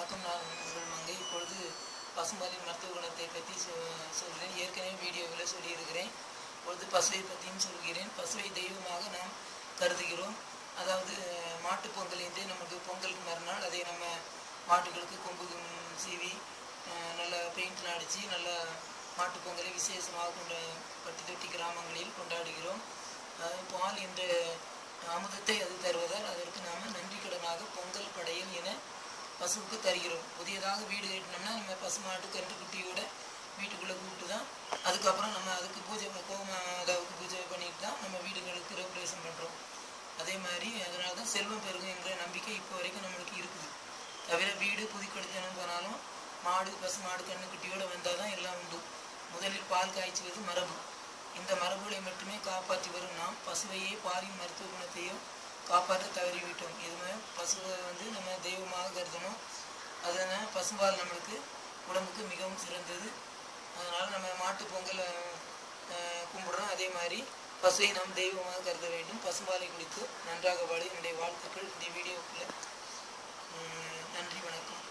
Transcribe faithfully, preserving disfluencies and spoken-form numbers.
வணக்கம். நான் உங்கள் மங்கை. இப்பொழுது பசும்பாலின் மருத்துவ குணத்தை பற்றி சொல்கிறேன். ஏற்கனவே வீடியோவில் சொல்லியிருக்கிறேன். இப்பொழுது பசுவை பற்றியும் சொல்கிறேன். பசுவை தெய்வமாக நாம் கருதுகிறோம். அதாவது மாட்டு பொங்கல் என்று நமக்கு பொங்கலுக்கு மறுநாள் அதை நம்ம மாட்டுகளுக்கு கொம்பு சீவி நல்லா பெயிண்ட்லாம் அடித்து நல்லா மாட்டு பொங்கலை விசேஷமாக கொண்ட பட்டி தொட்டி கிராமங்களில் கொண்டாடுகிறோம். பால் என்ற அமுதத்தை அது தருவதால் அதற்கு நாம் நன்றி கடனாக பொங்கல் படையல் என பசுவுக்கு தருகிறோம். புதியதாக வீடு கட்டினோம்னா நம்ம பசு மாட்டு கன்று குட்டியோட வீட்டுக்குள்ளே கூப்பிட்டு தான் அதுக்கப்புறம் நம்ம அதுக்கு பூஜை கோமாதாவுக்கு பூஜை பண்ணிட்டு தான் நம்ம வீடுகளுக்கு கிரகப்பிரவேசம் பண்ணுறோம். அதே மாதிரி அதனால தான் செல்வம் பெருகும் என்ற நம்பிக்கை இப்போ வரைக்கும் நம்மளுக்கு இருக்குது. தவிர வீடு புதுக்கடித்தனம் போனாலும் மாடு பசு மாடு கன்று குட்டியோடு வந்தால் தான் எல்லாம் உண்டு. முதலில் பால் காய்ச்சுவது மரபு. இந்த மரபுகளை மட்டுமே காப்பாற்றி வரும் நாம் பசுவையே பாலின் மருத்துவ குணத்தையும் காப்பாற்ற தவறிவிட்டோம். இதுமே பசுவை வந்து நம்ம தெய்வமாக கருதணும். அதனால் பசுபால் நம்மளுக்கு உடம்புக்கு மிகவும் சிறந்தது. அதனால் நம்ம மாட்டு பொங்கலை கும்பிடுறோம். அதே மாதிரி பசுவை நாம் தெய்வமாக கருத வேண்டும். பசுபாலை குடித்து நன்றாக வாழ என்னுடைய வாழ்த்துக்கள். இந்த வீடியோக்குள்ள நன்றி, வணக்கம்.